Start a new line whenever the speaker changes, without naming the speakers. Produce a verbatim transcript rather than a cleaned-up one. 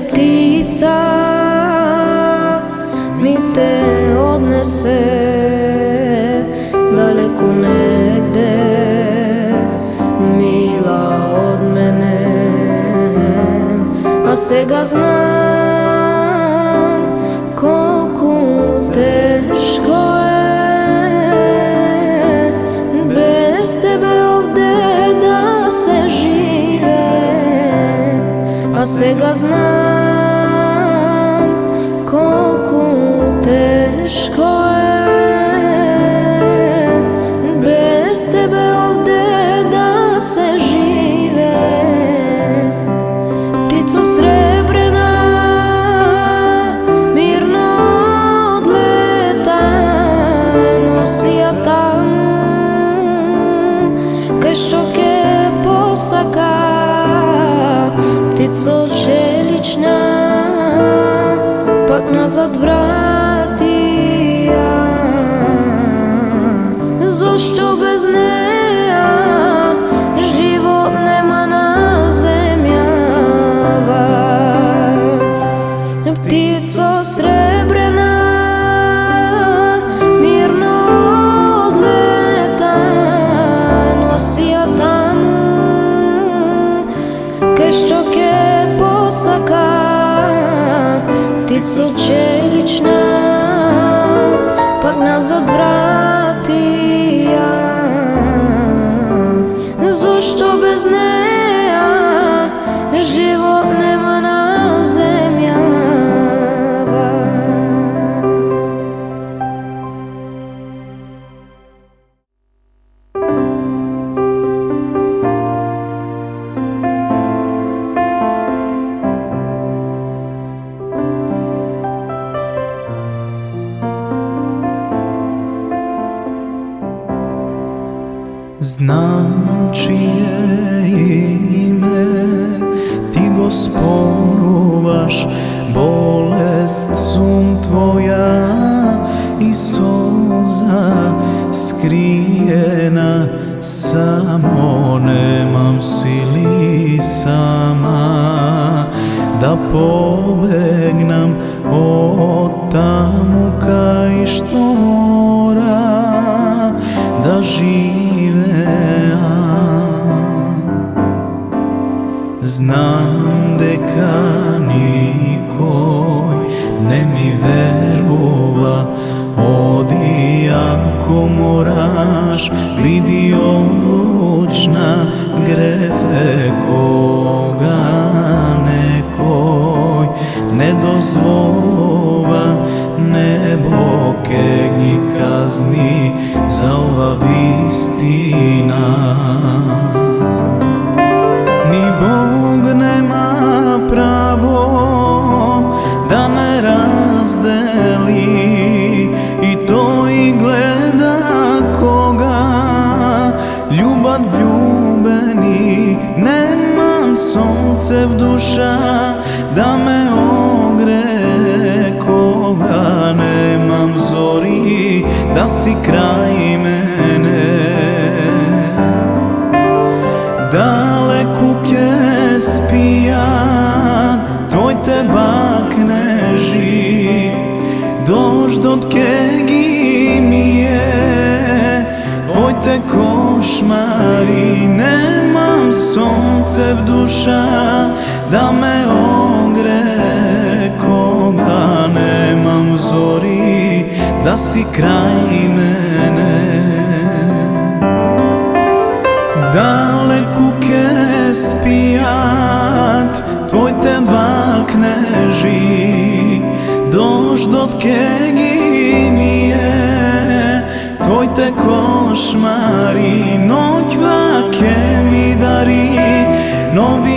ptica mi te odnese daleko negde, mila od mene. A сега znam koliko teško je bez tebe ovde da se žive. A сега znam koliko teško je bez tebe ovde da se žive. Ptico srebrna mirno odleta, nosi ja tamo kaj štoke posaka. Ptico čelična pak nazad vrati ja. Zašto bez neja život nema na zemljava. Ptico srebrna mirno odleta, nosi ja tamo kaj štoke posaka. Ptico čelična pak nazad vrati ja. Zašto bez neja život nema na zemljava.
Znam čije ime ti go spominješ, bolest sum tvoja i soza skrijena, samo nemam sili sama da pobegnem od tamu kaj što mora da žive. Znam deka nikoj ne mi verova, odi ako moraš, vidi odlučna grefe koga nekoj ne dozvolova, nebo kegi kazni za ova vistina. Ni Bog nema pravo da ne razdeli, i to i gleda koga ljubav vljubeni. Nemam sonce v duša da me ogre, koga nemam zori da si kraj mene. Dalekuk je spijan tvoj te bakneži, dožd od kegi mi je tvoj te košmari. Nemam sonce v duša da me ogre, koga nemam zori da si kraj mene. Dalekuk je spijat tvoj te bakneži, dožd od kegi mi je tvoj te košmari. Noć vake mi dari novi